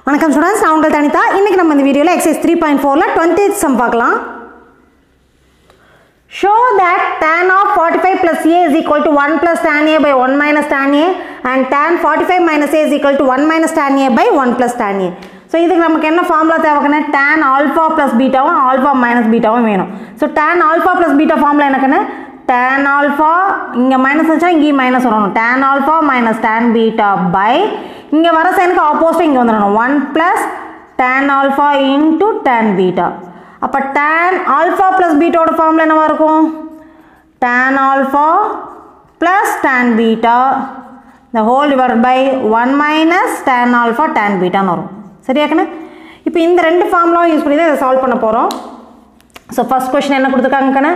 வணக்கம் ஸ்டூடண்ட்ஸ், நான் உங்கள் தனிதா. இன்றைக்கி நம்ம இந்த வீடியோவில் எக்ஸசைஸ் 3.4ல 20th சம் பார்க்கலாம். Show that tan of 45 plus a is equal to 1 plus tan a by 1 minus tan a and tan 45 minus a is equal to 1 minus tan a by 1 plus tan a. So இதுக்கு நமக்கு என்ன formula தேவைக்குன்னா tan alpha plus பீட்டாவும் alpha minus பீட்டாவும் வேணும். So tan alpha plus beta formula எனக்குன்னு tan alpha இங்கே minus வச்சா இங்கேயும் மைனஸ் வரணும். tan alpha minus tan beta by இங்கே வர சைனுக்கு ஆப்போசிட் இங்கே வந்துடணும் 1 plus tan alpha into tan beta. அப்போ tan alpha plus beta formula என்னவா இருக்கும்? tan alpha plus tan beta the whole divided by 1 minus tan alpha tan beta வரும். சரியாக்கண்ணே? இப்போ இந்த ரெண்டு ஃபார்முலாவும் யூஸ் பண்ணி தான் இதை சால்வ் பண்ண போகிறோம். ஸோ ஃபர்ஸ்ட் கொஸ்டின் என்ன கொடுத்துருக்காங்கண்ணே?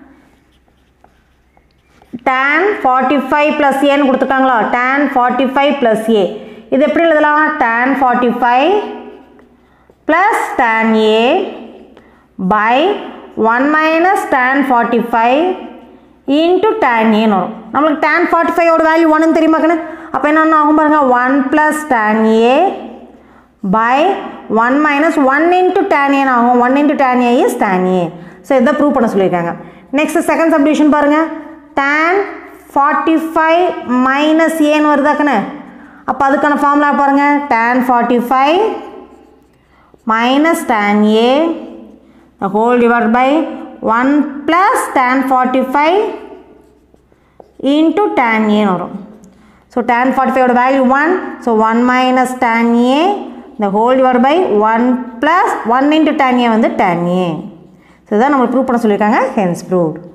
tan 45 plus a ன்னு கொடுத்துருக்காங்களா? tan 45 plus a இது எப்படி எழுதலாம்? tan 45 plus tan a by 1 minus tan 45 into tan a வரும். நம்மளுக்கு tan 45 ஓட வேல்யூ 1 தெரியுமாக்கண்ணே? அப்போ என்ன ஆகும் பாருங்க, 1 plus tan a by 1 minus 1 into tan a ஆகும். 1 into tan a is tan a. So இதை ப்ரூவ் பண்ண சொல்லியிருக்காங்க. நெக்ஸ்ட் செகண்ட் சப்டிவிஷன் பாருங்கள். tan 45 minus a ன்னு வருதாக்கண்ணே? அப்போ அதுக்கான ஃபார்முலா பாருங்கள். tan 45 minus tan a the whole divided by 1 plus tan 45 into tan a வரும். ஸோ tan 45 ஓட value 1. So 1 minus tan a the whole divided by 1 plus 1 into tan a வந்து tan a. So இதான் நம்ம prove பண்ண சொல்லியிருக்காங்க. hence proved.